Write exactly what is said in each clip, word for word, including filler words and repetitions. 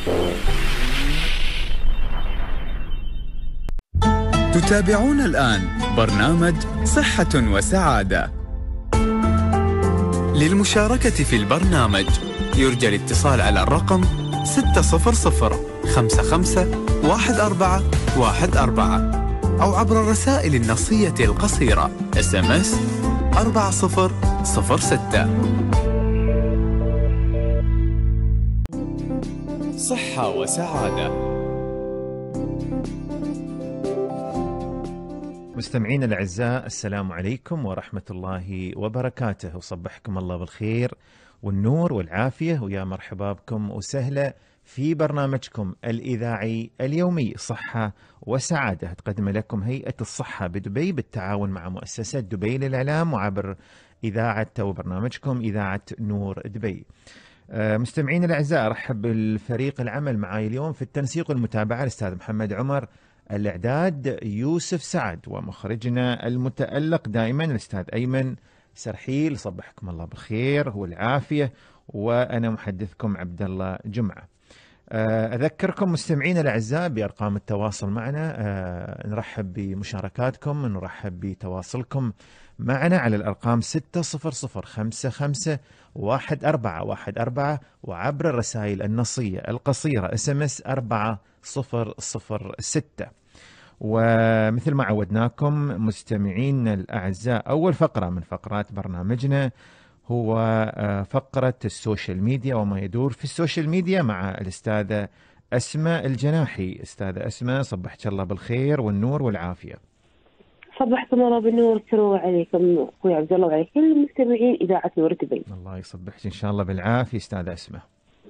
تتابعون الآن برنامج صحة وسعادة. للمشاركة في البرنامج يرجى الاتصال على الرقم ستة صفر صفر خمسة خمسة واحد أربعة واحد أربعة أو عبر الرسائل النصية القصيرة إس إم إس أربعة صفر صفر ستة. صحة وسعادة. مستمعين الأعزاء، السلام عليكم ورحمة الله وبركاته، وصبحكم الله بالخير والنور والعافية، ويا مرحبا بكم وسهلا في برنامجكم الإذاعي اليومي صحة وسعادة. تقدم لكم هيئة الصحة بدبي بالتعاون مع مؤسسة دبي للإعلام وعبر إذاعة أو برنامجكم إذاعة نور دبي. مستمعين الأعزاء، أرحب بالفريق العمل معي اليوم في التنسيق والمتابعة الأستاذ محمد عمر، الإعداد يوسف سعد، ومخرجنا المتألق دائما الأستاذ أيمن سرحيل. صبحكم الله بالخير والعافية، وأنا محدثكم عبد الله جمعة. أذكركم مستمعين الأعزاء بأرقام التواصل معنا، نرحب بمشاركاتكم، نرحب بتواصلكم معنا على الأرقام ستة صفر صفر خمسة خمسة واحد أربعة واحد أربعة وعبر الرسائل النصية القصيرة إس إم إس أربعة صفر صفر ستة. ومثل ما عودناكم مستمعين الأعزاء، أول فقرة من فقرات برنامجنا هو فقرة السوشيال ميديا وما يدور في السوشيال ميديا مع الأستاذة أسماء الجناحي. أستاذة أسماء، صبحت الله بالخير والنور والعافية. صبحكم الله بالنور والسرور عليكم أخوي عبد الله وعلى كل المستمعين إذاعة نور دبي. الله يصبحك إن شاء الله بالعافية أستاذة أسماء.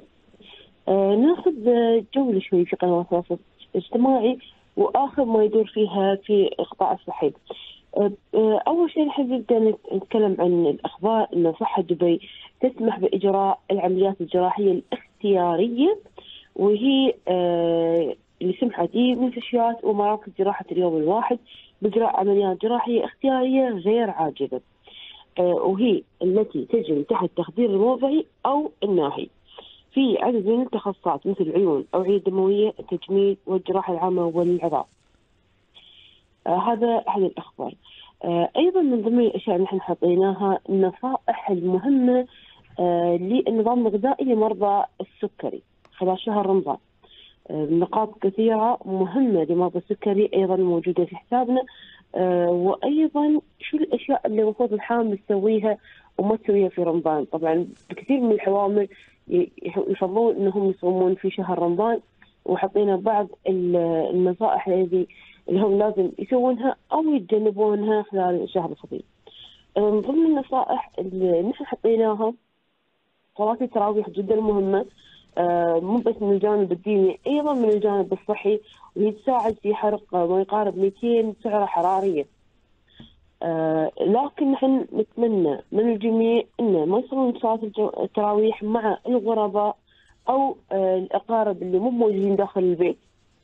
آه ناخذ جولة شوي في قنوات التواصل الاجتماعي وآخر ما يدور فيها في القطاع الصحي. آه آه أول شيء نحب نبدأ نتكلم عن الأخبار أن صحة دبي تسمح بإجراء العمليات الجراحية الاختيارية، وهي آه اللي سمحت دي مستشفيات ومراكز جراحة اليوم الواحد بإجراء عمليات جراحية اختيارية غير عاجلة، آه وهي التي تجري تحت التخدير الوضعي أو الناهي في عدد من التخصصات مثل العيون، أوعية دموية، التجميل والجراحة العامة والعظام. آه هذا أحد الأخبار. آه أيضا من ضمن الأشياء اللي نحن حطيناها النصائح المهمة آه للنظام الغذائي لمرضى السكري خلال شهر رمضان. آه نقاط كثيرة مهمة لمرضى السكري أيضا موجودة في حسابنا. آه وأيضا شو الأشياء اللي المفروض الحامل تسويها وما تسويها في رمضان. طبعا كثير من الحوامل يفضلون انهم يصومون في شهر رمضان، وحطينا بعض النصائح الذي اللي هم لازم يسوونها او يتجنبونها خلال الشهر الفضيل. من ضمن النصائح اللي نحن حطيناها صلاة التراويح جدا مهمة، مو بس من الجانب الديني ايضا من الجانب الصحي، وهي تساعد في حرق ما يقارب مئتين سعرة حرارية. آه لكن نحن نتمنى من الجميع أن ما يصلون صلاة التراويح مع الغرباء أو آه الأقارب اللي مو موجودين داخل البيت،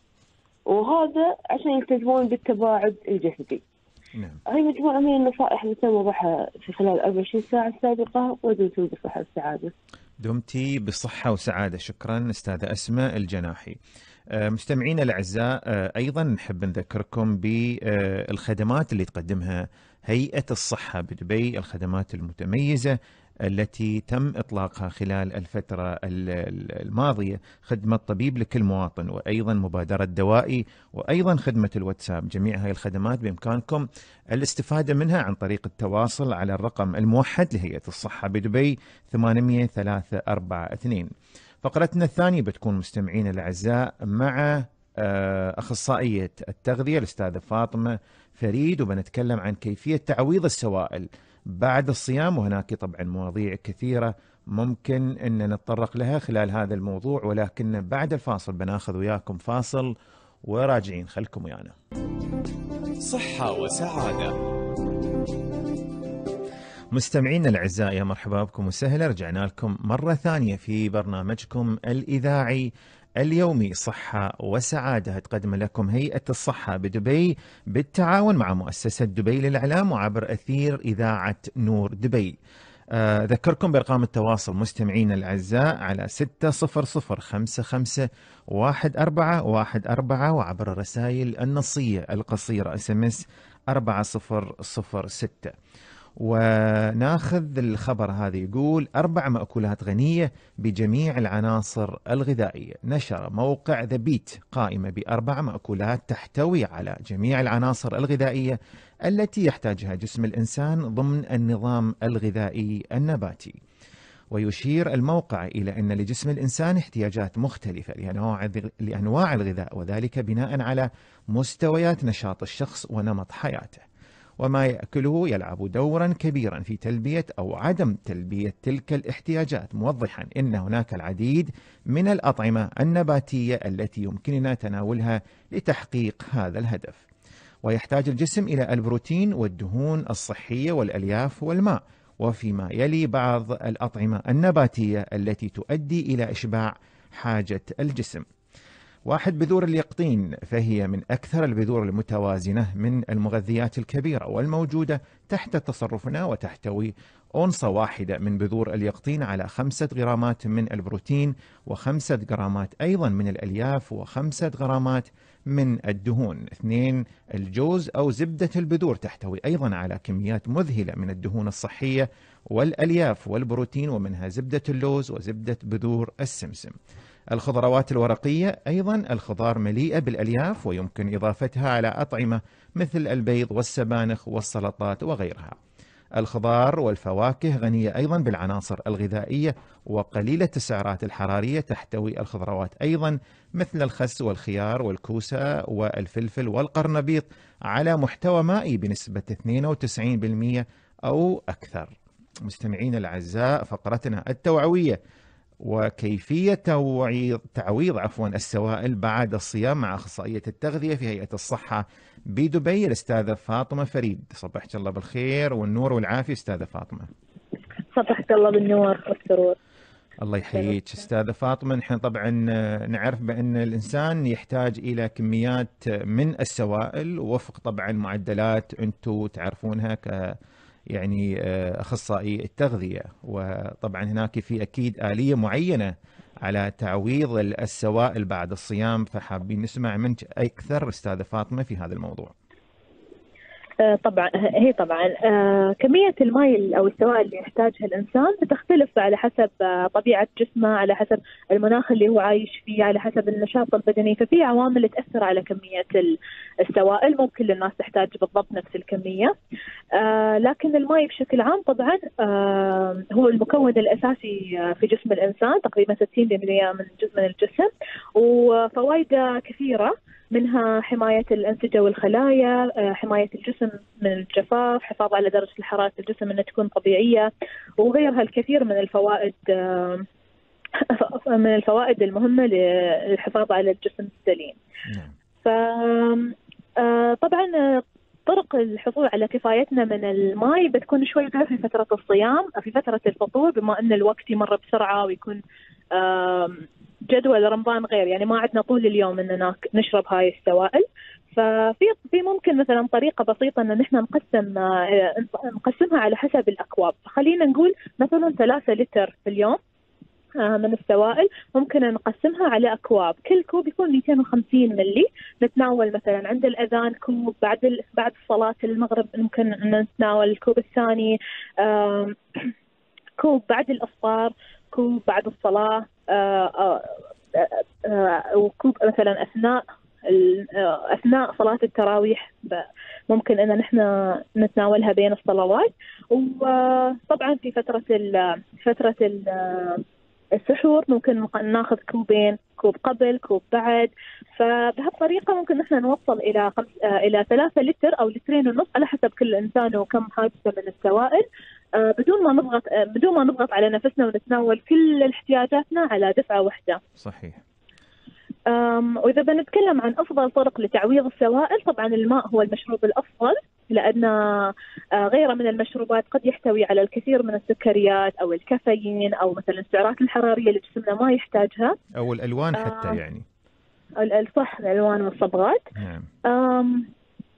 وهذا عشان يلتزمون بالتباعد الجسدي. نعم. هاي مجموعة من النصائح اللي تم وضعها في خلال أربع وعشرين ساعة السابقة، ودمتم بالصحة والسعادة. دمتي بالصحة وسعادة. شكرا أستاذة أسماء الجناحي. مستمعين الأعزاء، أيضا نحب نذكركم بالخدمات اللي تقدمها هيئة الصحة بدبي، الخدمات المتميزة التي تم إطلاقها خلال الفترة الماضية، خدمة طبيب لكل مواطن، وأيضا مبادرة دوائي، وأيضا خدمة الواتساب. جميع هذه الخدمات بإمكانكم الاستفادة منها عن طريق التواصل على الرقم الموحد لهيئة الصحة بدبي ثمانمئة ثلاثة أربعة اثنين. فقرتنا الثانية بتكون مستمعين الأعزاء مع أخصائية التغذية الأستاذة فاطمة فريد، وبنتكلم عن كيفية تعويض السوائل بعد الصيام، وهناك طبعا مواضيع كثيرة ممكن أن نتطرق لها خلال هذا الموضوع، ولكن بعد الفاصل بناخذ وياكم فاصل وراجعين. خلكم ويانا. صحة وسعادة. مستمعين الأعزاء، يا مرحبا بكم وسهلا. رجعنا لكم مرة ثانية في برنامجكم الإذاعي اليومي صحة وسعادة، تقدم لكم هيئة الصحة بدبي بالتعاون مع مؤسسة دبي للإعلام وعبر أثير إذاعة نور دبي. أذكركم بأرقام التواصل مستمعين الأعزاء على ستة صفر صفر خمسة خمسة واحد أربعة واحد أربعة، وعبر الرسائل النصية القصيرة اس ام اس أربعة صفر صفر ستة. وناخذ الخبر هذا يقول: أربع مأكولات غنية بجميع العناصر الغذائية. نشر موقع ذا بيت قائمة بأربع مأكولات تحتوي على جميع العناصر الغذائية التي يحتاجها جسم الإنسان ضمن النظام الغذائي النباتي. ويشير الموقع إلى أن لجسم الإنسان احتياجات مختلفة لأنواع لأنواع الغذاء، وذلك بناء على مستويات نشاط الشخص ونمط حياته، وما يأكله يلعب دورا كبيرا في تلبية أو عدم تلبية تلك الاحتياجات، موضحا أن هناك العديد من الأطعمة النباتية التي يمكننا تناولها لتحقيق هذا الهدف. ويحتاج الجسم إلى البروتين والدهون الصحية والألياف والماء، وفيما يلي بعض الأطعمة النباتية التي تؤدي إلى إشباع حاجة الجسم. واحد، بذور اليقطين، فهي من أكثر البذور المتوازنة من المغذيات الكبيرة والموجودة تحت تصرفنا، وتحتوي أونصة واحدة من بذور اليقطين على خمسة غرامات من البروتين، وخمسة غرامات أيضا من الألياف، وخمسة غرامات من الدهون. اثنين، الجوز أو زبدة البذور تحتوي أيضا على كميات مذهلة من الدهون الصحية والألياف والبروتين، ومنها زبدة اللوز وزبدة بذور السمسم. الخضروات الورقية أيضا الخضار مليئة بالألياف، ويمكن إضافتها على أطعمة مثل البيض والسبانخ والسلطات وغيرها. الخضار والفواكه غنية أيضا بالعناصر الغذائية وقليلة السعرات الحرارية. تحتوي الخضروات أيضا مثل الخس والخيار والكوسة والفلفل والقرنبيط على محتوى مائي بنسبة اثنين وتسعين بالمئة أو أكثر. مستمعين الأعزاء، فقرتنا التوعوية وكيفية تعويض تعويض عفوا السوائل بعد الصيام مع أخصائية التغذية في هيئة الصحة بدبي الأستاذة فاطمة فريد. صبحك الله بالخير والنور والعافية أستاذة فاطمة. صبحك الله بالنور والسرور. الله يحييك أستاذة فاطمة. نحن طبعا نعرف بأن الإنسان يحتاج إلى كميات من السوائل وفق طبعا معدلات أنتم تعرفونها ك يعني أخصائي التغذية، وطبعا هناك في أكيد آلية معينة على تعويض السوائل بعد الصيام، فحابين نسمع منك أكثر أستاذة فاطمة في هذا الموضوع. طبعا هي طبعا كمية الماء أو السوائل اللي يحتاجها الإنسان بتختلف على حسب طبيعة جسمه، على حسب المناخ اللي هو عايش فيه، على حسب النشاط البدني، ففي عوامل تأثر على كمية السوائل. مو كل الناس تحتاج بالضبط نفس الكمية، لكن الماء بشكل عام طبعا هو المكون الأساسي في جسم الإنسان، تقريبا ستين بالمئة من جسم الجسم، وفوائده كثيرة، منها حماية الأنسجة والخلايا، حماية الجسم من الجفاف، حفاظ على درجة حرارة الجسم أنها تكون طبيعية، وغيرها الكثير من الفوائد من الفوائد المهمة للحفاظ على الجسم السليم. فطبعا طرق الحصول على كفايتنا من الماء بتكون شوي في فترة الصيام، في فترة الفطور، بما أن الوقت يمر بسرعة ويكون جدول رمضان غير، يعني ما عندنا طول اليوم اننا نشرب هاي السوائل. ففي في ممكن مثلا طريقه بسيطه ان نحن نقسم نقسمها على حسب الاكواب. خلينا نقول مثلا ثلاثة لتر في اليوم من السوائل ممكن نقسمها على اكواب، كل كوب يكون مئتين وخمسين ملي. نتناول مثلا عند الاذان كوب، بعد بعد صلاه المغرب ممكن نتناول الكوب الثاني، كوب بعد الافطار، كوب بعد الصلاه، آه آه آه وكوب مثلا اثناء اثناء صلاه التراويح ممكن ان نحن نتناولها بين الصلوات. وطبعا في فتره ال فتره ال السحور ممكن ناخذ كوبين، كوب قبل كوب بعد. فبهالطريقه ممكن نحن نوصل الى خمس الى ثلاثة لتر او لترين ونص على حسب كل انسان وكم حاجته من السوائل، بدون ما نضغط بدون ما نضغط على نفسنا ونتناول كل احتياجاتنا على دفعه واحده. صحيح. وإذا بنتكلم عن أفضل طرق لتعويض السوائل، طبعا الماء هو المشروب الأفضل، لأن غيره من المشروبات قد يحتوي على الكثير من السكريات أو الكافيين أو مثلا السعرات الحرارية اللي جسمنا ما يحتاجها، أو الألوان حتى. يعني الصح، الألوان والصبغات. نعم.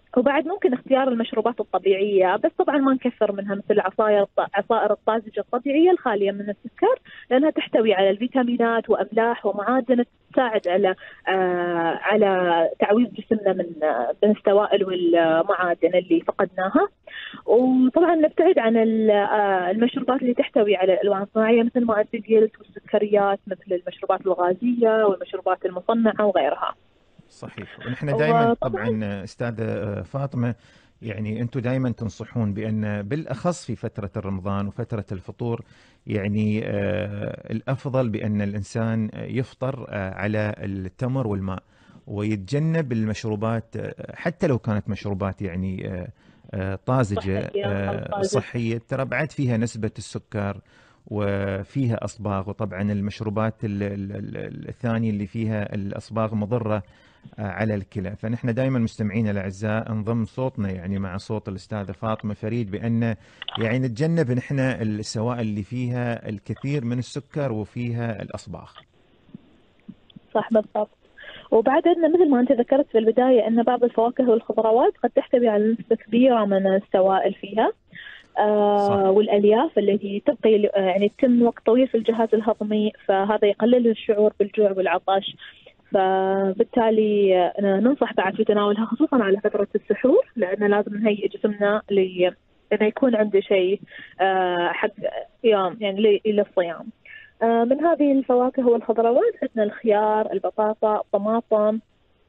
وبعد ممكن اختيار المشروبات الطبيعية، بس طبعا ما نكثر منها، مثل العصائر عصائر الطازجة الطبيعية الخالية من السكر، لأنها تحتوي على الفيتامينات وأملاح ومعادن تساعد على آه على تعويض جسمنا من آه من السوائل والمعادن اللي فقدناها. وطبعا نبتعد عن آه المشروبات اللي تحتوي على الألوان الصناعية مثل ما أنت قلت، والسكريات مثل المشروبات الغازية والمشروبات المصنعة وغيرها. صحيح. ونحن دائما طبعا استاذه فاطمه، يعني انتم دائما تنصحون بان بالاخص في فتره الرمضان وفتره الفطور، يعني آه الافضل بان الانسان يفطر آه على التمر والماء، ويتجنب المشروبات آه حتى لو كانت مشروبات يعني آه آه طازجه آه صحيه، ترى بعد فيها نسبه السكر وفيها اصباغ، وطبعا المشروبات الثانيه اللي فيها الاصباغ مضره على الكلى. فنحن دائما مستمعين الاعزاء نضم صوتنا يعني مع صوت الاستاذه فاطمه فريد بان يعني نتجنب نحن السوائل اللي فيها الكثير من السكر وفيها الاصباغ. صح بالضبط. وبعد عندنا مثل ما انت ذكرت في البدايه ان بعض الفواكه والخضروات قد تحتوي على نسبه كبيره من السوائل فيها. آه والالياف التي تبقي يعني تتم وقت طويل في الجهاز الهضمي، فهذا يقلل الشعور بالجوع والعطش. فبالتالي ننصح بعد في تناولها خصوصا على فترة السحور، لأن لازم نهيئ جسمنا لأنه يكون عنده شيء حق يوم يعني للصيام. من هذه الفواكه والخضروات عندنا الخيار، البطاطا، الطماطم،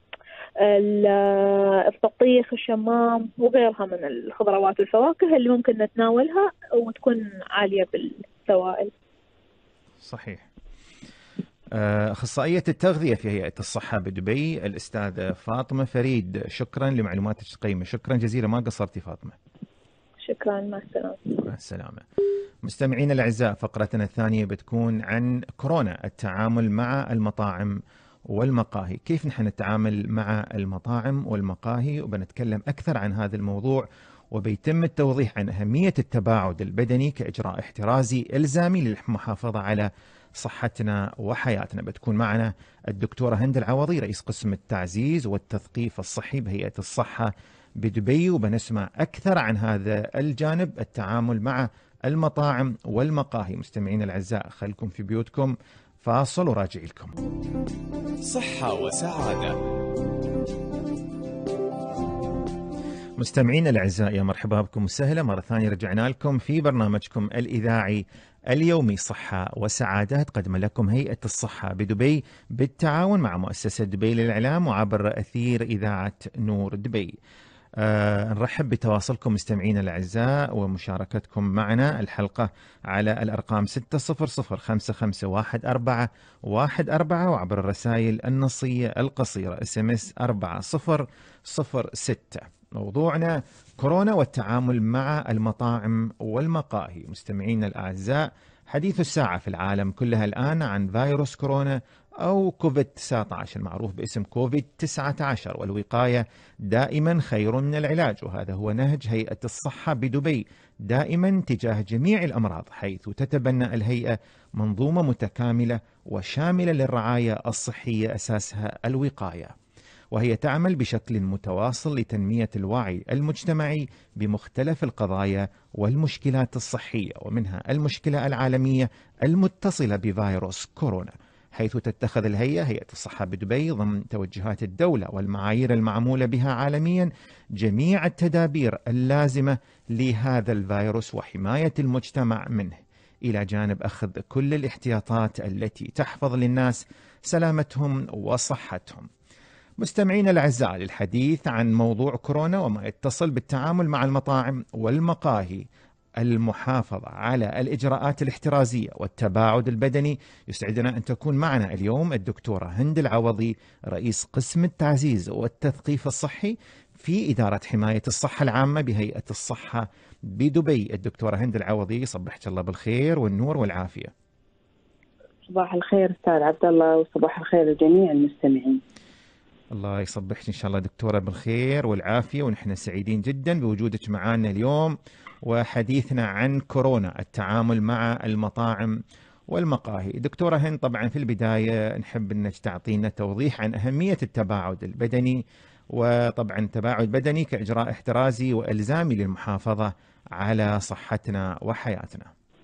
البطيخ، الشمام وغيرها من الخضروات والفواكه اللي ممكن نتناولها وتكون عالية بالسوائل. صحيح. أخصائية التغذية في هيئة الصحة بدبي الأستاذة فاطمة فريد، شكرا لمعلوماتك القيمة. شكرا جزيلا، ما قصرتي فاطمة. شكرا، مع السلامة. مع السلامة. مستمعينا الأعزاء، فقرتنا الثانية بتكون عن كورونا، التعامل مع المطاعم والمقاهي. كيف نحن نتعامل مع المطاعم والمقاهي، وبنتكلم أكثر عن هذا الموضوع، وبيتم التوضيح عن أهمية التباعد البدني كإجراء احترازي إلزامي للمحافظة على صحتنا وحياتنا. بتكون معنا الدكتورة هند العوضي، رئيس قسم التعزيز والتثقيف الصحي بهيئة الصحة بدبي، وبنسمع أكثر عن هذا الجانب، التعامل مع المطاعم والمقاهي. مستمعين الأعزاء، خلكم في بيوتكم، فاصل وراجع لكم. صحة وسعادة. مستمعينا الأعزاء، يا مرحبا بكم وسهلا مرة ثانية، رجعنا لكم في برنامجكم الإذاعي اليومي صحة وسعادة، تقدم لكم هيئة الصحة بدبي بالتعاون مع مؤسسة دبي للإعلام وعبر أثير إذاعة نور دبي. آه نرحب بتواصلكم مستمعينا الأعزاء ومشاركتكم معنا. الحلقة على الأرقام ستة صفر صفر خمسة خمسة واحد أربعة واحد أربعة، وعبر الرسائل النصية القصيرة اس ام اس أربعة صفر صفر ستة. موضوعنا كورونا والتعامل مع المطاعم والمقاهي. مستمعينا الأعزاء، حديث الساعة في العالم كلها الآن عن فيروس كورونا أو كوفيد تسعة عشر المعروف باسم كوفيد تسعة عشر، والوقاية دائما خير من العلاج، وهذا هو نهج هيئة الصحة بدبي دائما تجاه جميع الأمراض، حيث تتبنى الهيئة منظومة متكاملة وشاملة للرعاية الصحية أساسها الوقاية، وهي تعمل بشكل متواصل لتنمية الوعي المجتمعي بمختلف القضايا والمشكلات الصحية، ومنها المشكلة العالمية المتصلة بفيروس كورونا، حيث تتخذ الهيئة هيئة الصحة بدبي ضمن توجهات الدولة والمعايير المعمولة بها عالميا جميع التدابير اللازمة لهذا الفيروس وحماية المجتمع منه، إلى جانب أخذ كل الاحتياطات التي تحفظ للناس سلامتهم وصحتهم. مستمعينا الأعزاء، للحديث عن موضوع كورونا وما يتصل بالتعامل مع المطاعم والمقاهي، المحافظة على الإجراءات الاحترازية والتباعد البدني، يسعدنا أن تكون معنا اليوم الدكتورة هند العوضي، رئيس قسم التعزيز والتثقيف الصحي في إدارة حماية الصحة العامة بهيئة الصحة بدبي. الدكتورة هند العوضي، صبحت الله بالخير والنور والعافية. صباح الخير أستاذ عبد الله، وصباح الخير لجميع المستمعين. الله يصبحك إن شاء الله دكتورة بالخير والعافية، ونحن سعيدين جدا بوجودك معنا اليوم وحديثنا عن كورونا، التعامل مع المطاعم والمقاهي. دكتورة هند، طبعا في البداية نحب أنك تعطينا توضيح عن أهمية التباعد البدني وطبعا تباعد بدني كإجراء احترازي وإلزامي للمحافظة على صحتنا وحياتنا.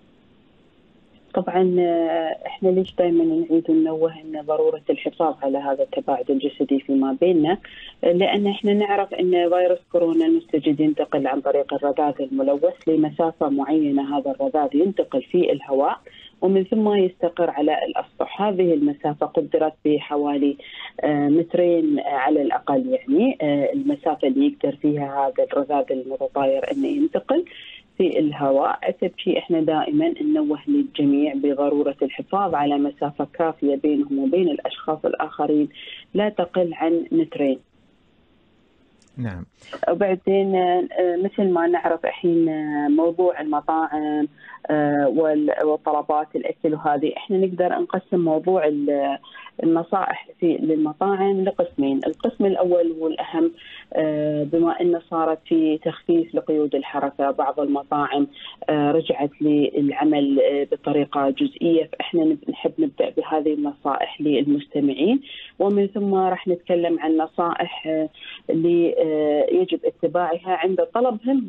طبعا احنا ليش دائما نعيد وننوه ان ضروره الحفاظ على هذا التباعد الجسدي فيما بيننا، لان احنا نعرف ان فيروس كورونا المستجد ينتقل عن طريق الرذاذ الملوث لمسافه معينه، هذا الرذاذ ينتقل في الهواء ومن ثم يستقر على الأسطح. هذه المسافة قدرت بحوالي مترين على الأقل، يعني المسافة اللي يقدر فيها هذا الرذاذ المتطاير أنه ينتقل في الهواء. عشان شيء احنا دائما ننوه للجميع بضرورة الحفاظ على مسافة كافية بينهم وبين الأشخاص الآخرين لا تقل عن مترين. نعم. وبعدين مثل ما نعرف الحين موضوع المطاعم والطلبات الأكل وهذه، احنا نقدر نقسم موضوع النصائح في للمطاعم لقسمين. القسم الأول والأهم، بما أن صارت في تخفيف لقيود الحركة، بعض المطاعم رجعت للعمل بطريقة جزئية، فإحنا نحب نبدأ بهذه النصائح للمستمعين، ومن ثم راح نتكلم عن نصائح اللي يجب اتباعها عند طلبهم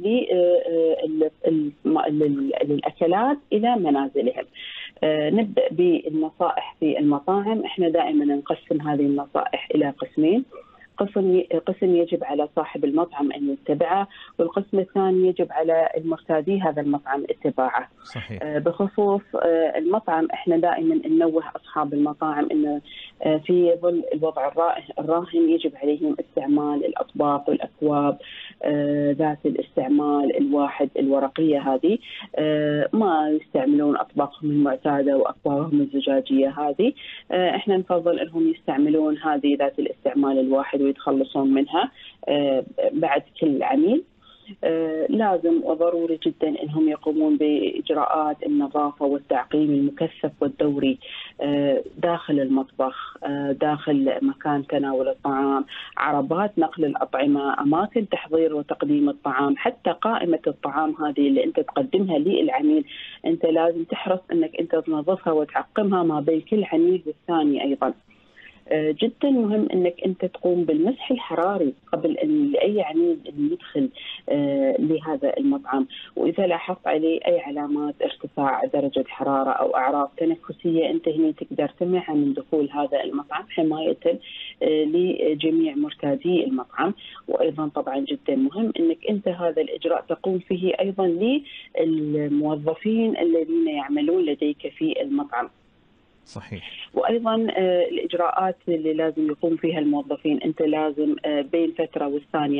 للأكلات إلى منازلهم. نبدأ بالنصائح في المطاعم. احنا دائما نقسم هذه النصائح إلى قسمين، قسم قسم يجب على صاحب المطعم أن يتبعه، والقسم الثاني يجب على المرتادي هذا المطعم اتباعه. صحيح. بخصوص المطعم احنا دائما ننوه أصحاب المطاعم أن في ظل الوضع الراهن يجب عليهم استعمال الأطباق والأكواب ذات الاستعمال الواحد الورقية هذه، ما يستعملون أطباقهم المعتادة وأكوابهم الزجاجية هذه. احنا نفضل أنهم يستعملون هذه ذات الاستعمال الواحد ويتخلصون منها بعد كل عميل. لازم وضروري جدا أنهم يقومون بإجراءات النظافة والتعقيم المكثف والدوري داخل المطبخ، داخل مكان تناول الطعام، عربات نقل الأطعمة، أماكن تحضير وتقديم الطعام، حتى قائمة الطعام هذه اللي أنت تقدمها للعميل أنت لازم تحرص أنك أنت تنظفها وتعقمها ما بين كل عميل والثاني. أيضا جدا مهم انك انت تقوم بالمسح الحراري قبل ان لاي عميل ان يدخل لهذا المطعم، واذا لاحظت عليه اي علامات ارتفاع درجه حراره او اعراض تنفسيه انت هنا تقدر تمنعها من دخول هذا المطعم حمايه لجميع مرتادي المطعم. وايضا طبعا جدا مهم انك انت هذا الاجراء تقوم فيه ايضا للموظفين الذين يعملون لديك في المطعم. صحيح. وأيضا الإجراءات اللي لازم يقوم فيها الموظفين، أنت لازم بين فترة والثانية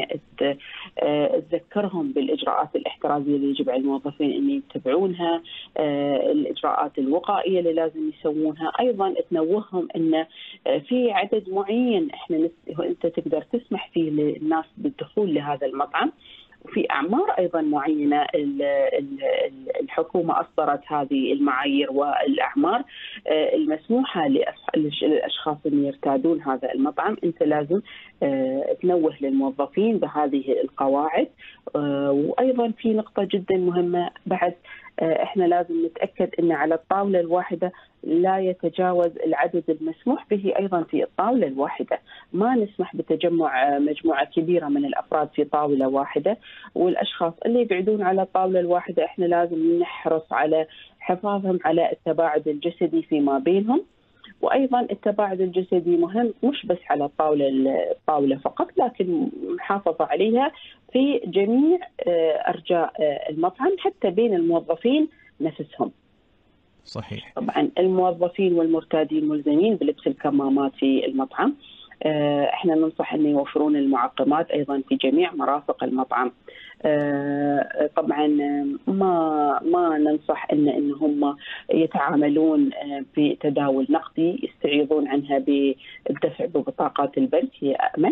تذكرهم بالإجراءات الاحترازية اللي يجب على الموظفين أن يتبعونها، الإجراءات الوقائية اللي لازم يسوونها. أيضا تنوههم أن في عدد معين إحنا أنت تقدر تسمح فيه للناس بالدخول لهذا المطعم، وفي أعمار أيضا معينة الحكومة أصدرت هذه المعايير والأعمار المسموحة للأشخاص اللي يرتادون هذا المطعم. أنت لازم تنوه للموظفين بهذه القواعد. وأيضا في نقطة جدا مهمة بعد، احنا لازم نتأكد أن على الطاولة الواحدة لا يتجاوز العدد المسموح به أيضا في الطاولة الواحدة، ما نسمح بتجمع مجموعة كبيرة من الأفراد في طاولة واحدة. والأشخاص اللي يقعدون على الطاولة الواحدة احنا لازم نحرص على حفاظهم على التباعد الجسدي فيما بينهم. وأيضا التباعد الجسدي مهم مش بس على الطاولة الطاولة فقط، لكن محافظة عليها في جميع أرجاء المطعم حتى بين الموظفين نفسهم. صحيح. طبعا الموظفين والمرتادين ملزمين بلبس الكمامات في المطعم. احنا ننصح ان يوفرون المعقمات ايضا في جميع مرافق المطعم. طبعا ما ما ننصح ان ان هم يتعاملون بتداول نقدي، يستعيضون عنها بالدفع ببطاقات البنك، هي امن.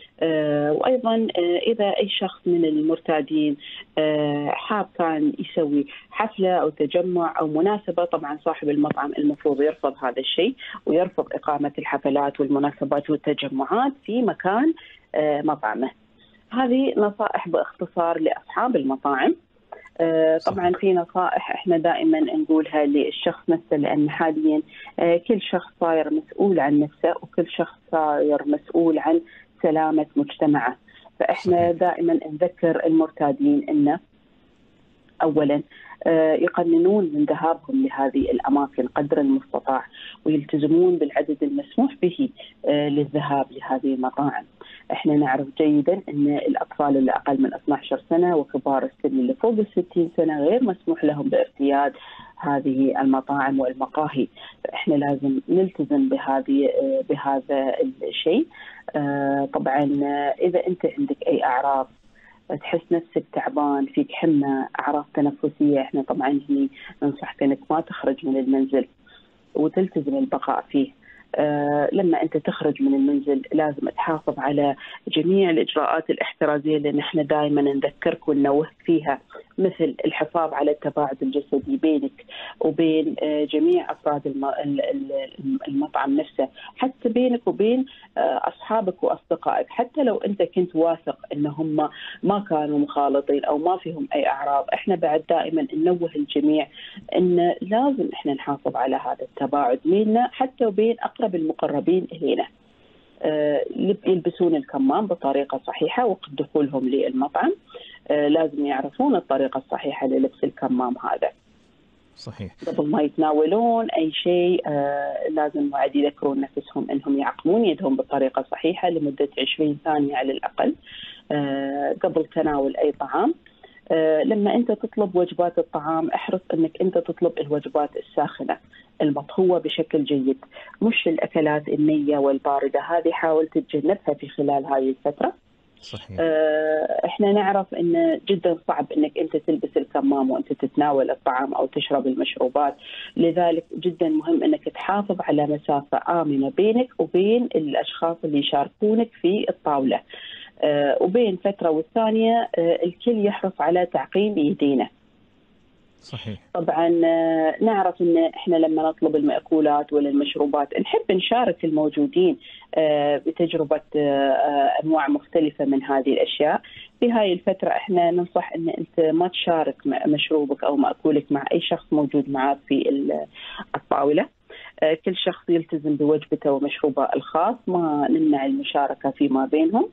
وأيضا إذا أي شخص من المرتادين حاب كان يسوي حفلة أو تجمع أو مناسبة، طبعا صاحب المطعم المفروض يرفض هذا الشيء ويرفض إقامة الحفلات والمناسبات والتجمعات في مكان مطعمه. هذه نصائح باختصار لأصحاب المطاعم. طبعا في نصائح احنا دائما نقولها للشخص نفسه، لأن حاليا كل شخص صاير مسؤول عن نفسه، وكل شخص صاير مسؤول عن سلامة مجتمعه. فإحنا صحيح. دائما نذكر المرتادين أنه أولا يقننون من ذهابهم لهذه الأماكن قدر المستطاع، ويلتزمون بالعدد المسموح به للذهاب لهذه المطاعم. احنا نعرف جيدا أن الأطفال اللي أقل من اثني عشر سنة وكبار السن اللي فوق الستين سنة غير مسموح لهم بارتياد هذه المطاعم والمقاهي. فإحنا لازم نلتزم بهذه بهذا الشيء. طبعا إذا أنت عندك أي أعراض، تحس نفسك تعبان، فيك حمى، أعراض تنفسية، احنا طبعا هني ننصحك انك ما تخرج من المنزل وتلتزم البقاء فيه. آه لما أنت تخرج من المنزل لازم تحافظ على جميع الإجراءات الاحترازية اللي نحن دائما نذكرك وننوهك فيها، مثل الحفاظ على التباعد الجسدي بينك وبين آه جميع أفراد المطعم نفسه، حتى بينك وبين آه أصحابك وأصدقائك. حتى لو أنت كنت واثق أنهم ما كانوا مخالطين أو ما فيهم أي أعراض، إحنا بعد دائما ننوه الجميع أن لازم إحنا نحافظ على هذا التباعد بيننا حتى وبين أقرب المقربين إلينا. آه يلبسون الكمام بطريقة صحيحة وقت دخولهم للمطعم. آه لازم يعرفون الطريقة الصحيحة للبس الكمام هذا. صحيح. قبل ما يتناولون أي شيء آه لازم بعد يذكرون نفسهم أنهم يعقمون يدهم بالطريقة الصحيحة لمدة عشرين ثانية على الأقل آه قبل تناول أي طعام. آه لما أنت تطلب وجبات الطعام احرص أنك أنت تطلب الوجبات الساخنة المطهوة بشكل جيد، مش الأكلات النية والباردة، هذه حاول تتجنبها في خلال هذه الفترة. صحيح. آه احنا نعرف ان جدا صعب انك انت تلبس الكمام وانت تتناول الطعام او تشرب المشروبات، لذلك جدا مهم انك تحافظ على مسافة آمنة بينك وبين الاشخاص اللي يشاركونك في الطاولة. آه وبين فترة والثانية آه الكل يحرص على تعقيم يدينه. صحيح. طبعا نعرف ان احنا لما نطلب المأكولات ولا المشروبات نحب نشارك الموجودين بتجربة انواع مختلفة من هذه الاشياء. في هاي الفترة احنا ننصح ان انت ما تشارك مشروبك او مأكولك مع اي شخص موجود معك في الطاولة. كل شخص يلتزم بوجبته ومشروبه الخاص، ما نمنع المشاركة فيما بينهم.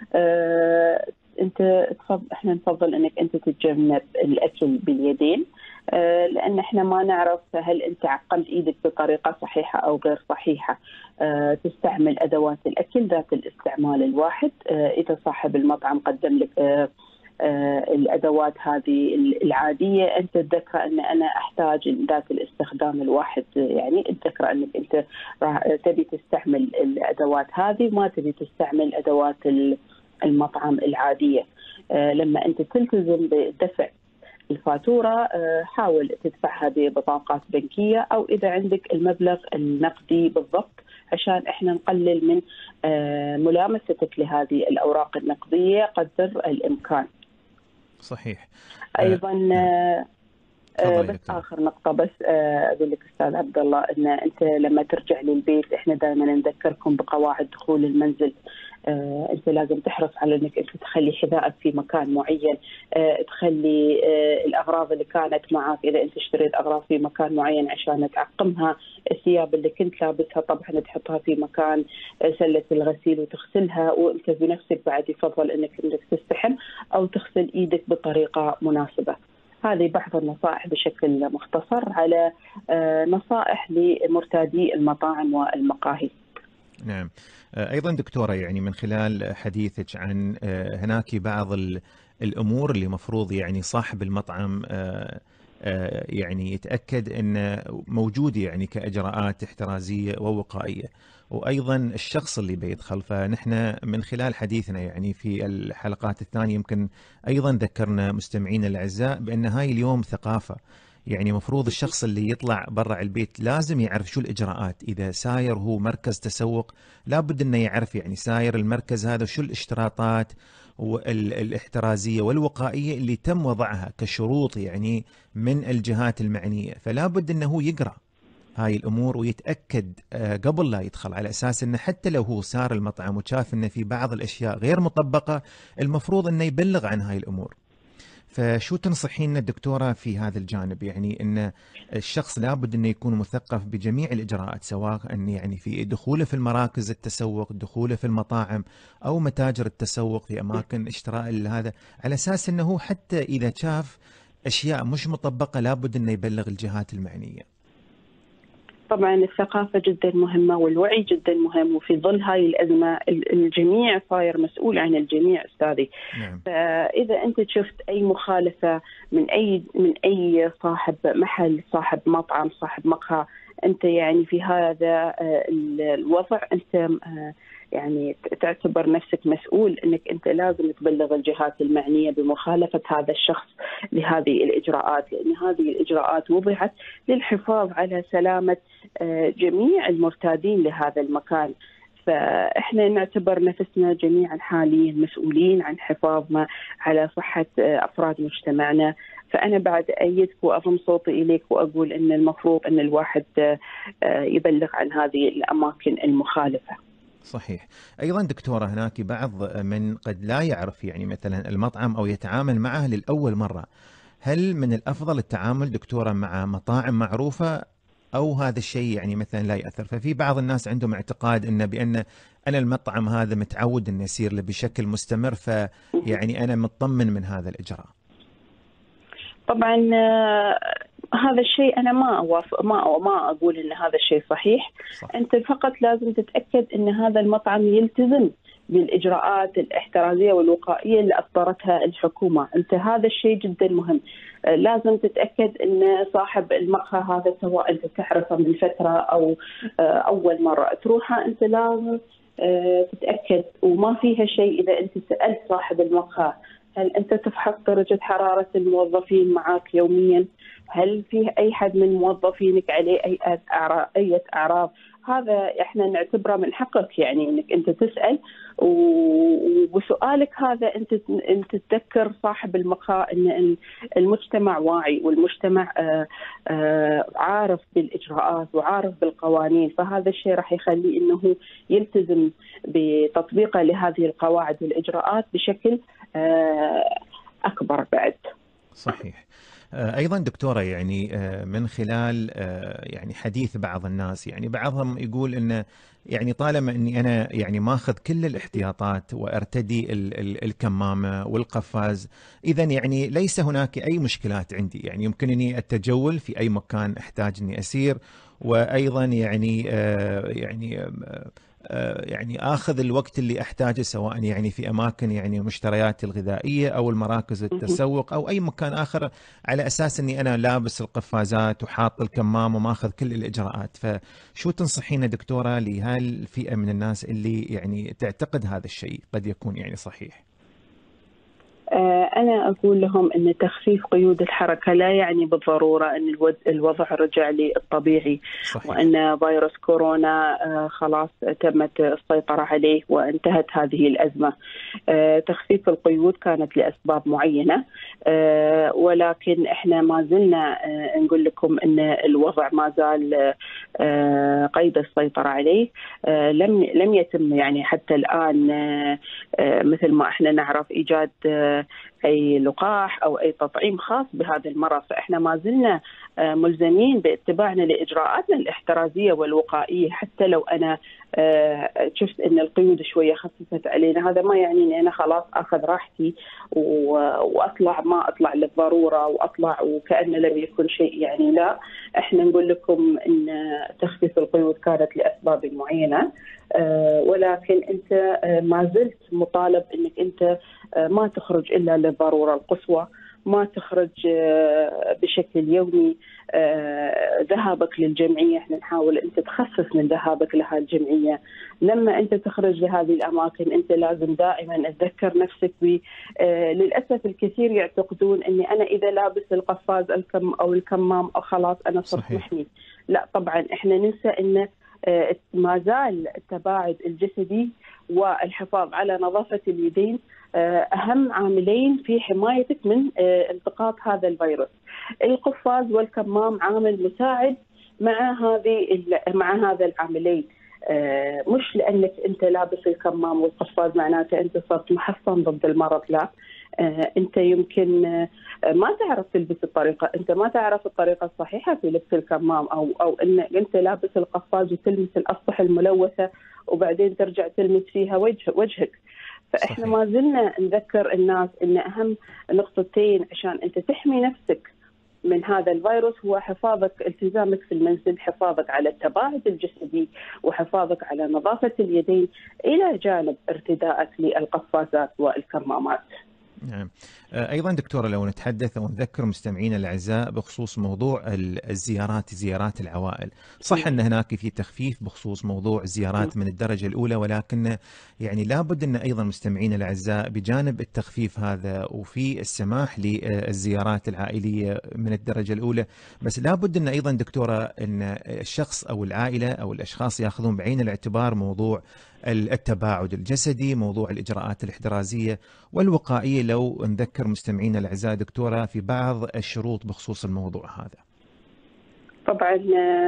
انت تفضل احنا نفضل انك انت تتجنب الاكل باليدين، آه لان احنا ما نعرف هل انت عقمت ايدك بطريقه صحيحه او غير صحيحه. آه تستعمل ادوات الاكل ذات الاستعمال الواحد. آه اذا صاحب المطعم قدم لك آه آه الادوات هذه العاديه، انت تذكر ان انا احتاج ذات الاستخدام الواحد، يعني تذكر انك انت راح تبي تستعمل الادوات هذه، ما تبي تستعمل ادوات المطعم العادية. آه لما أنت تلتزم بدفع الفاتورة آه حاول تدفعها ببطاقات بنكية أو إذا عندك المبلغ النقدي بالضبط، عشان إحنا نقلل من آه ملامستك لهذه الأوراق النقدية قدر الإمكان. صحيح. أيضا آه آه بس آخر نقطة بس آه أقول لك أستاذ عبد الله، إن أنت لما ترجع للبيت إحنا دائما نذكركم بقواعد دخول المنزل. آه، أنت لازم تحرص على أنك أنت تخلي حذائك في مكان معين، آه، تخلي آه، الأغراض اللي كانت معك إذا أنت اشتريت أغراض في مكان معين عشان تعقمها. الثياب اللي كنت لابسها طبعا تحطها في مكان آه، سلة الغسيل وتغسلها، وأنت بنفسك بعد يفضل أنك أنك تستحم أو تغسل إيدك بطريقة مناسبة. هذه بعض النصائح بشكل مختصر على آه، نصائح لمرتادي المطاعم والمقاهي. نعم. أيضا دكتورة، يعني من خلال حديثك عن هناك بعض الأمور اللي مفروض يعني صاحب المطعم يعني يتأكد أن موجودة يعني كإجراءات احترازية ووقائية، وأيضا الشخص اللي بيدخل. فنحن من خلال حديثنا يعني في الحلقات الثانية يمكن أيضا ذكرنا مستمعينا الأعزاء بأن هاي اليوم ثقافة، يعني مفروض الشخص اللي يطلع برا البيت لازم يعرف شو الإجراءات. إذا ساير هو مركز تسوق لابد أنه يعرف يعني ساير المركز هذا شو الاشتراطات والاحترازية والوقائية اللي تم وضعها كشروط يعني من الجهات المعنية. فلا بد أنه يقرأ هاي الأمور ويتأكد قبل لا يدخل، على أساس أنه حتى لو هو سار المطعم وشاف أنه في بعض الأشياء غير مطبقة المفروض أنه يبلغ عن هاي الأمور. فشو تنصحين الدكتورة في هذا الجانب؟ يعني أن الشخص لابد أنه يكون مثقف بجميع الإجراءات، سواء أن يعني في دخوله في المراكز التسوق، دخوله في المطاعم أو متاجر التسوق، في أماكن اشتراء هذا، على أساس أنه حتى إذا شاف أشياء مش مطبقة لابد أنه يبلغ الجهات المعنية. طبعا الثقافة جدا مهمة والوعي جدا مهم، وفي ظل هاي الأزمة الجميع صاير مسؤول عن الجميع أستاذي. نعم. فإذا أنت شفت أي مخالفة من أي من أي صاحب محل، صاحب مطعم، صاحب مقهى، أنت يعني في هذا الوضع أنت يعني تعتبر نفسك مسؤول أنك أنت لازم تبلغ الجهات المعنية بمخالفة هذا الشخص لهذه الإجراءات، لأن هذه الإجراءات وضعت للحفاظ على سلامة جميع المرتادين لهذا المكان. فإحنا نعتبر نفسنا جميعا حاليا مسؤولين عن حفاظنا على صحة أفراد مجتمعنا. فأنا بعد أيدك وأضم صوتي إليك وأقول أن المفروض أن الواحد يبلغ عن هذه الأماكن المخالفة. صحيح. أيضا دكتورة هناك بعض من قد لا يعرف يعني مثلا المطعم أو يتعامل معه للأول مرة، هل من الأفضل التعامل دكتورة مع مطاعم معروفة أو هذا الشيء يعني مثلا لا يأثر؟ ففي بعض الناس عندهم اعتقاد إن بأن أنا المطعم هذا متعود أن يصير له بشكل مستمر، فيعني أنا مطمن من هذا الإجراء. طبعا هذا الشيء أنا ما أوافق، ما ما أقول إن هذا الشيء صحيح. صح. أنت فقط لازم تتأكد إن هذا المطعم يلتزم بالإجراءات الاحترازية والوقائية اللي أصدرتها الحكومة. أنت هذا الشيء جدا مهم. لازم تتأكد إن صاحب المقهى هذا سواء أنت تعرفه من فترة أو أول مرة تروحها، أنت لازم تتأكد وما فيها شيء. إذا أنت سألت صاحب المقهى هل أنت تفحص درجة حرارة الموظفين معك يوميا؟ هل فيه أي حد من موظفينك عليه أي أعراض أي أعراض؟ هذا إحنا نعتبره من حقك، يعني إنك أنت تسأل، وسؤالك هذا أنت أنت تذكر صاحب المقهى إن المجتمع واعي، والمجتمع عارف بالإجراءات وعارف بالقوانين. فهذا الشيء راح يخليه إنه يلتزم بتطبيقه لهذه القواعد والإجراءات بشكل أكبر بعد. صحيح. أيضا دكتورة يعني من خلال يعني حديث بعض الناس، يعني بعضهم يقول إن يعني طالما أني أنا يعني ماخذ كل الاحتياطات وأرتدي الكمامة والقفاز، إذا يعني ليس هناك أي مشكلات عندي، يعني يمكنني التجول في أي مكان أحتاج أني أسير، وأيضا يعني يعني يعني آخذ الوقت اللي أحتاجه سواء يعني في أماكن يعني مشتريات الغذائية أو المراكز التسوق أو أي مكان آخر، على أساس أني أنا لابس القفازات وحاط الكمام وماخذ كل الإجراءات. فشو تنصحين دكتورة لهالفئة من الناس اللي يعني تعتقد هذا الشيء قد يكون يعني صحيح؟ أنا أقول لهم أن تخفيف قيود الحركة لا يعني بالضرورة أن الوضع رجع للطبيعي. صحيح. وأن فيروس كورونا خلاص تمت السيطرة عليه وانتهت هذه الأزمة. تخفيف القيود كانت لأسباب معينة، ولكن إحنا ما زلنا نقول لكم أن الوضع ما زال قيد السيطرة عليه. لم لم يتم يعني حتى الآن مثل ما إحنا نعرف إيجاد أي لقاح أو أي تطعيم خاص بهذا المرض. فإحنا ما زلنا ملزمين باتباعنا لإجراءاتنا الاحترازية والوقائية. حتى لو أنا شفت أن القيود شوية خففت علينا، هذا ما يعني أن أنا خلاص أخذ راحتي وأطلع ما أطلع للضرورة وأطلع وكأن لم يكن شيء. يعني لا، إحنا نقول لكم أن تخفيف القيود كانت لأسباب معينة، ولكن أنت ما زلت مطالب أنك أنت ما تخرج إلا للضرورة القصوى، ما تخرج بشكل يومي. ذهابك للجمعية احنا نحاول انت تخفف من ذهابك لها الجمعية. لما انت تخرج لهذه الاماكن انت لازم دائما تذكر نفسك ب للاسف الكثير يعتقدون اني انا اذا لابس القفاز الكم او الكمام او خلاص انا صرت محمي. لا طبعا احنا ننسى ان ما زال التباعد الجسدي والحفاظ على نظافة اليدين أهم عاملين في حمايتك من التقاط هذا الفيروس. القفاز والكمام عامل مساعد مع هذه مع هذا العاملين. مش لأنك أنت لابس الكمام والقفاز معناته أنت صرت محصن ضد المرض، لا. أنت يمكن ما تعرف تلبس الطريقة، أنت ما تعرف الطريقة الصحيحة في لبس الكمام، أو أو إن أنت لابس القفاز وتلمس الأسطح الملوثة وبعدين ترجع تلمس فيها وجه وجهك. فإحنا صحيح. ما زلنا نذكر الناس إن أهم نقطتين عشان أنت تحمي نفسك من هذا الفيروس هو حفاظك، التزامك في المنزل، حفاظك على التباعد الجسدي، وحفاظك على نظافة اليدين، إلى جانب ارتدائك للقفازات والكمامات. نعم. أيضا دكتورة لو نتحدث أو نذكر مستمعينا الأعزاء بخصوص موضوع الزيارات، زيارات العوائل، صح أن هناك في تخفيف بخصوص موضوع الزيارات من الدرجة الأولى، ولكن يعني لابد أن أيضا مستمعينا الأعزاء بجانب التخفيف هذا وفي السماح للزيارات العائلية من الدرجة الأولى، بس لابد أن أيضا دكتورة أن الشخص أو العائلة أو الأشخاص يأخذون بعين الاعتبار موضوع التباعد الجسدي، موضوع الإجراءات الاحترازية والوقائية. لو نذكر مستمعينا الأعزاء دكتورة في بعض الشروط بخصوص الموضوع هذا. طبعا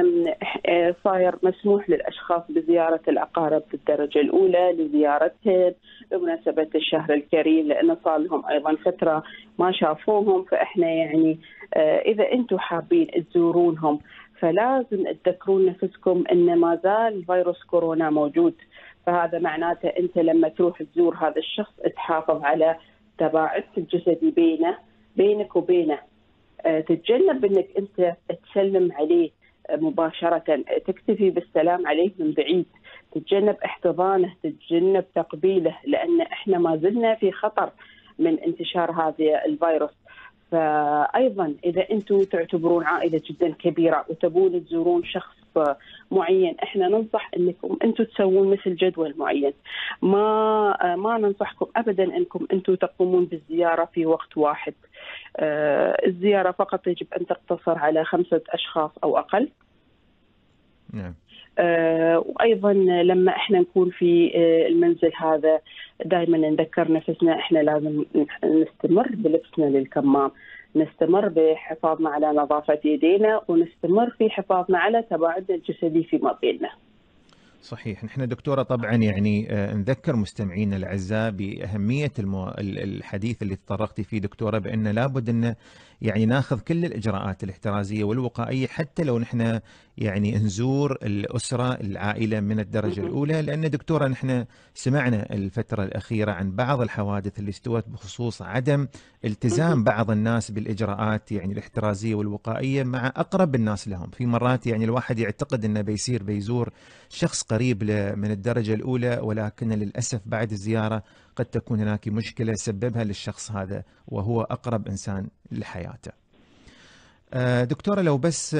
صاير مسموح للأشخاص بزيارة الأقارب بالدرجة الأولى لزيارتهم بمناسبة الشهر الكريم، لأنه صار لهم أيضا فترة ما شافوهم. فإحنا يعني إذا أنتم حابين تزورونهم فلازم تذكرون نفسكم أن ما زال فيروس كورونا موجود، فهذا معناته أنت لما تروح تزور هذا الشخص تحافظ على تباعد الجسدي بينه بينك وبينه، تتجنب أنك أنت تسلم عليه مباشرة، تكتفي بالسلام عليه من بعيد، تتجنب احتضانه، تتجنب تقبيله، لأن إحنا ما زلنا في خطر من انتشار هذا الفيروس. فأيضا إذا أنتم تعتبرون عائلة جدا كبيرة وتبون تزورون شخص معين، احنا ننصح انكم انتم تسوون مثل جدول معين، ما ما ننصحكم ابدا انكم انتم تقومون بالزياره في وقت واحد. آه الزياره فقط يجب ان تقتصر على خمسه اشخاص او اقل. نعم. آه وايضا لما احنا نكون في آه المنزل هذا دائما نذكر نفسنا احنا لازم نستمر بلبسنا للكمام، نستمر بحفاظنا على نظافة يدينا، ونستمر في حفاظنا على تباعدنا الجسدي فيما بيننا. صحيح. نحن دكتورة طبعا يعني نذكر مستمعينا الأعزاء بأهمية المو... الحديث اللي تطرقتي فيه دكتورة، بأن لابد أن يعني ناخذ كل الإجراءات الاحترازية والوقائية حتى لو نحن يعني نزور الأسرة العائلة من الدرجة الأولى، لأن دكتورة نحن سمعنا الفترة الأخيرة عن بعض الحوادث اللي استوت بخصوص عدم التزام بعض الناس بالإجراءات يعني الاحترازية والوقائية مع أقرب الناس لهم. في مرات يعني الواحد يعتقد أنه بيصير بيزور شخص قريب من الدرجة الأولى، ولكن للأسف بعد الزيارة قد تكون هناك مشكلة سببها للشخص هذا وهو أقرب إنسان لحياته. دكتورة لو بس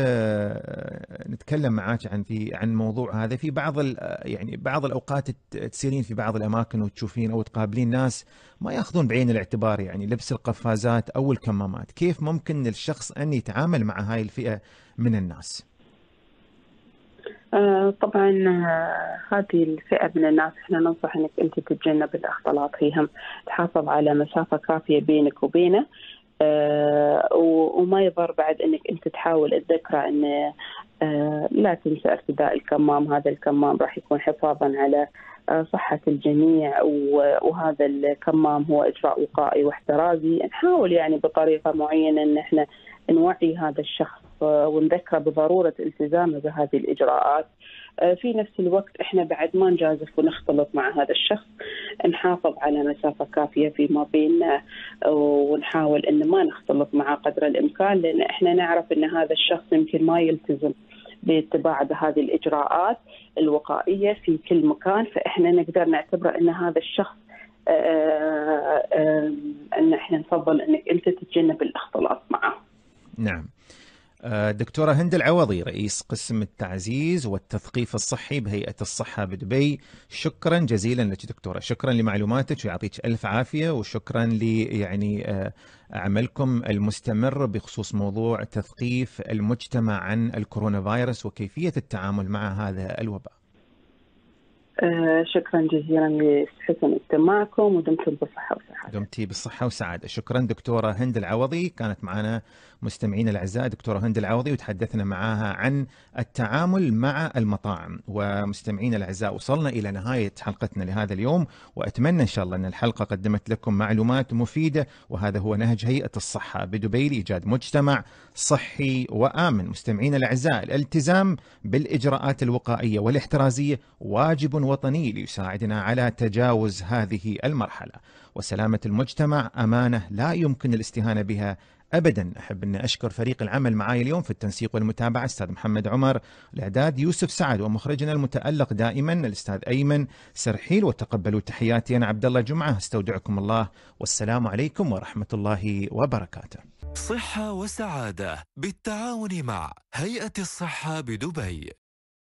نتكلم معاك عن في عن موضوع هذا، في بعض يعني بعض الأوقات تسيرين في بعض الأماكن وتشوفين أو تقابلين ناس ما يأخذون بعين الاعتبار يعني لبس القفازات أو الكمامات، كيف ممكن للشخص أن يتعامل مع هاي الفئة من الناس؟ آه طبعا آه هذه الفئة من الناس احنا ننصح انك انت تتجنب الاختلاط فيهم، تحافظ على مسافة كافية بينك وبينه، آه وما يضر بعد انك انت تحاول تذكره ان آه لا تنسى ارتداء الكمام. هذا الكمام راح يكون حفاظا على آه صحة الجميع، وهذا الكمام هو اجراء وقائي واحترازي. نحاول يعني بطريقة معينة ان احنا نوعي هذا الشخص ونذكره بضرورة التزامه بهذه الإجراءات. في نفس الوقت إحنا بعد ما نجازف ونختلط مع هذا الشخص، نحافظ على مسافة كافية فيما بيننا، ونحاول إن ما نختلط معه قدر الإمكان، لأن إحنا نعرف إن هذا الشخص يمكن ما يلتزم باتباع هذه الإجراءات الوقائية في كل مكان، فإحنا نقدر نعتبر إن هذا الشخص أن إحنا نفضل إنك أنت تتجنب الاختلاط معه. نعم. دكتورة هند العوضي، رئيس قسم التعزيز والتثقيف الصحي بهيئة الصحة بدبي، شكرا جزيلا لك دكتورة، شكرا لمعلوماتك ويعطيك ألف عافية، وشكرا ل يعني عملكم المستمر بخصوص موضوع تثقيف المجتمع عن الكورونا فيروس وكيفية التعامل مع هذا الوباء. آه شكرا جزيلا لحسن استماعكم، ودمتم بالصحة والسعادة. دمتي بالصحة والسعادة. شكرا دكتورة هند العوضي، كانت معنا مستمعين الأعزاء دكتورة هند العوضي، وتحدثنا معها عن التعامل مع المطاعم. ومستمعين الأعزاء، وصلنا إلى نهاية حلقتنا لهذا اليوم، وأتمنى إن شاء الله أن الحلقة قدمت لكم معلومات مفيدة، وهذا هو نهج هيئة الصحة بدبي لإيجاد مجتمع صحي وآمن. مستمعين الأعزاء، الالتزام بالإجراءات الوقائية والاحترازية واجب وطني ليساعدنا على تجاوز هذه المرحلة، وسلامة المجتمع أمانة لا يمكن الاستهانة بها أبدا. أحب أن أشكر فريق العمل معي اليوم في التنسيق والمتابعة، أستاذ محمد عمر، الإعداد يوسف سعد، ومخرجنا المتألق دائما الأستاذ أيمن سرحيل. وتقبلوا تحياتي، أنا عبد الله جمعة، استودعكم الله، والسلام عليكم ورحمة الله وبركاته. صحة وسعادة بالتعاون مع هيئة الصحة بدبي.